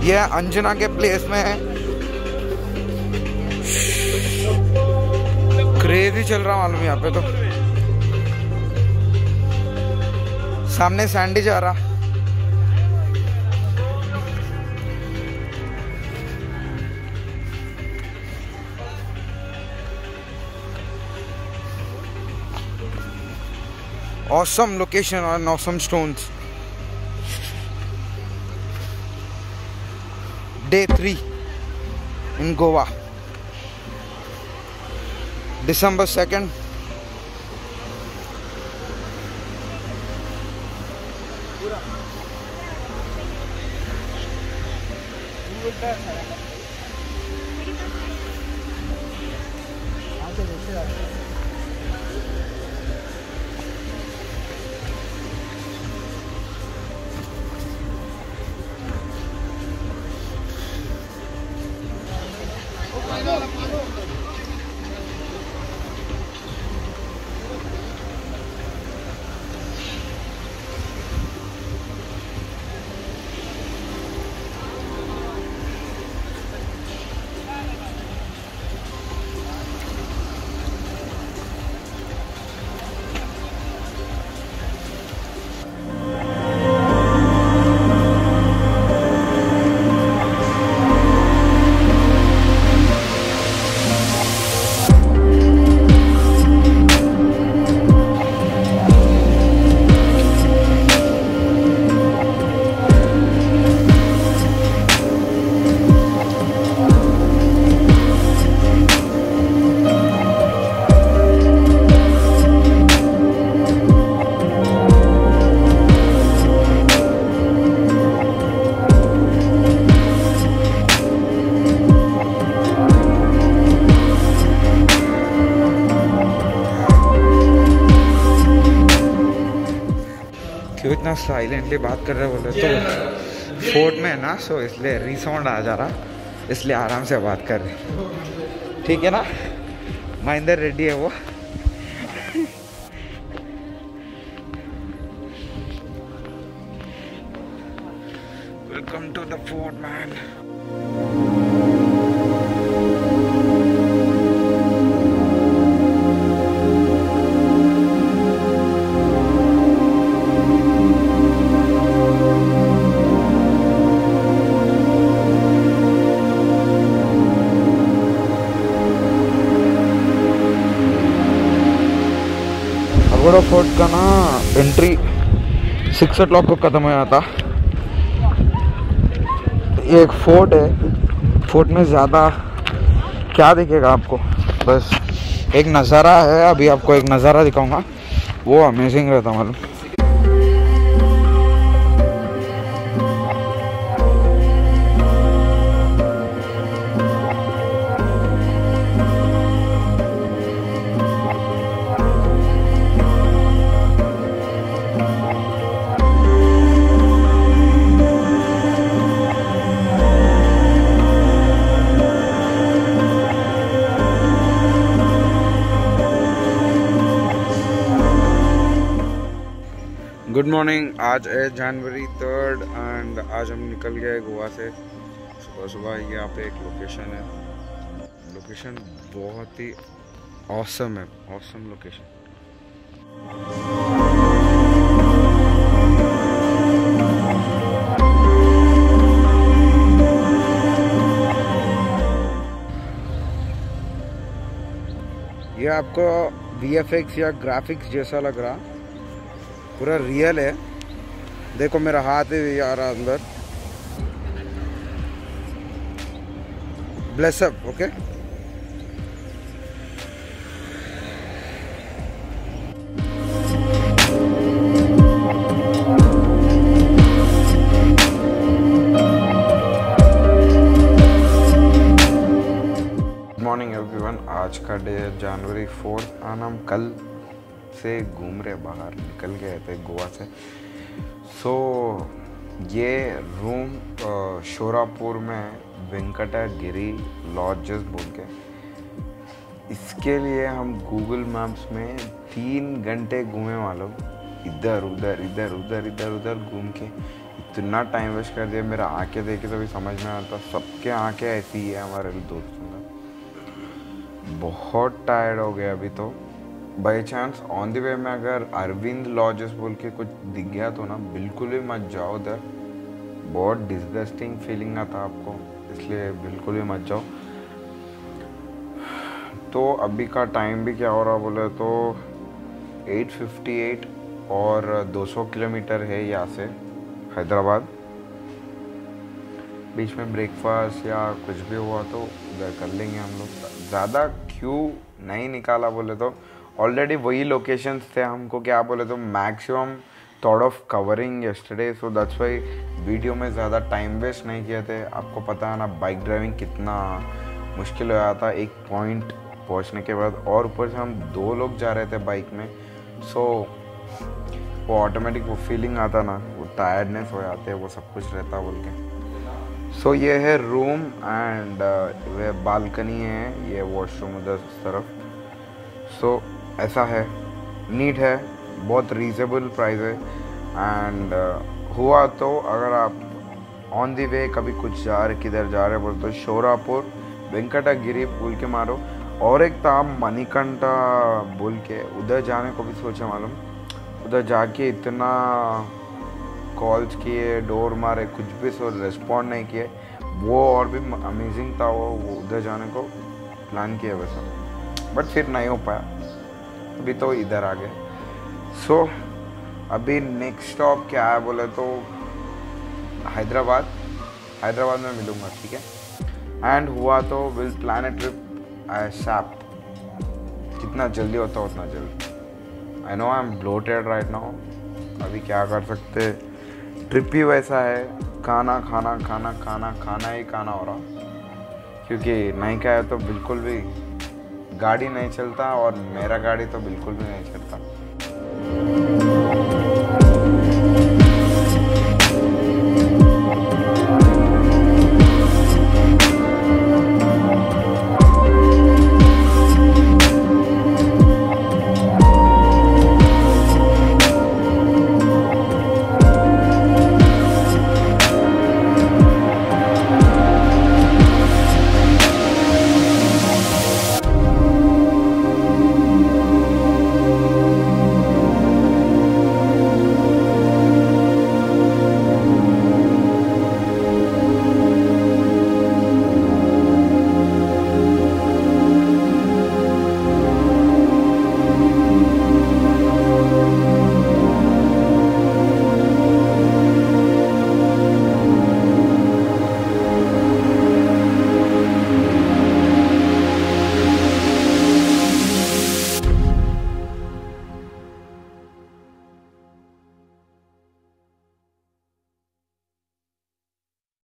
ये अंजना के प्लेस में है, क्रेजी चल रहा मालूम यहाँ पे। तो सामने सैंडी जा रहा। Awesome location and awesome stones. Day 3 in Goa, December 2nd. क्यों इतना साइलेंटली बात कर रहे बोले तो फोर्ट में है ना, सो इसलिए रिसाउंड आ जा रहा, इसलिए आराम से बात कर रहे। ठीक है ना, महेंद्र रेड्डी है वो। Welcome to the fort man. Pagoda fort का ना एंट्री 6 o'clock को ख़त्म हो जाता। ये एक फोर्ट है, फोर्ट में ज़्यादा क्या दिखेगा आपको, बस एक नज़ारा है। अभी आपको एक नज़ारा दिखाऊंगा, वो अमेजिंग रहता मालूम। गुड मॉर्निंग, आज है जनवरी 3 एंड आज हम निकल गए गोवा से सुबह सुबह। यहाँ पे एक लोकेशन है, लोकेशन बहुत ही ऑसम है, ऑसम लोकेशन। ये आपको VFX या ग्राफिक्स जैसा लग रहा, पूरा रियल है। देखो मेरा हाथ ही आ रहा अंदर। Bless up, okay. Morning everyone, आज का डे है जनवरी 4 और हम कल से घूम रहे, बाहर निकल गए थे गोवा से। सो ये रूम शोरापुर में वेंकटागिरी लॉजेस बोल के, इसके लिए हम गूगल मैप्स में 3 घंटे घूमे मालूम, इधर उधर इधर उधर इधर उधर घूम के इतना टाइम वेस्ट कर दिया। मेरा आंखें देखे तो भी समझ में आता, सबके आंखें ऐसी ही है हमारे दोस्तों का। बहुत टायर्ड हो गया अभी तो। By chance on the way में अगर अरविंद लॉजेस बोल के कुछ दिख गया तो ना बिल्कुल भी मत जाओ उधर, बहुत डिस्गस्टिंग फीलिंग आता आपको, इसलिए बिल्कुल भी मत जाओ। तो अभी का टाइम भी क्या हो रहा बोले तो 8:58 और 200 किलोमीटर है यहाँ से हैदराबाद। बीच में ब्रेकफास्ट या कुछ भी हुआ तो उधर कर लेंगे हम लोग। ज़्यादा क्यों नहीं निकाला बोले तो ऑलरेडी वही लोकेशंस थे, हमको क्या बोले तो maximum thought of covering yesterday, so that's why video में ज़्यादा टाइम वेस्ट नहीं किए थे। आपको पता है ना बाइक ड्राइविंग कितना मुश्किल हो जाता एक पॉइंट पहुंचने के बाद, और ऊपर से हम 2 लोग जा रहे थे बाइक में, सो वो ऑटोमेटिक वो फीलिंग आता ना, वो टायर्डनेस हो जाते हैं, वो सब कुछ रहता बोल के। सो ये है रूम एंड वे बालकनी है, ये वॉशरूम उधर तरफ। सो ऐसा है, नीट है, बहुत रीजनेबल प्राइस है। एंड हुआ तो अगर आप ऑन दी वे कभी कुछ जा रहे, किधर जा रहे बोल तो शोरापुर वेंकटगिरी बोल के मारो, और एक था मणिकंठा बोल के, उधर जाने को भी सोचा मालूम। उधर जाके इतना कॉल्स किए, डोर मारे, कुछ भी सो रिस्पॉन्ड नहीं किए, वो और भी अमेजिंग था। वो उधर जाने को प्लान किया वैसा, बट फिर नहीं हो पाया, अभी तो इधर आ गए। सो अभी नेक्स्ट स्टॉप क्या है बोले तो हैदराबाद में मिलूँगा, ठीक है। एंड हुआ तो will plan a trip shape, जितना जल्दी होता है उतना जल्दी। I know I am bloated right now, अभी क्या कर सकते, ट्रिप ही वैसा है, खाना ही खाना हो रहा, क्योंकि नहीं खाया तो बिल्कुल भी गाड़ी नहीं चलता, और मेरा गाड़ी तो बिल्कुल भी नहीं चलता।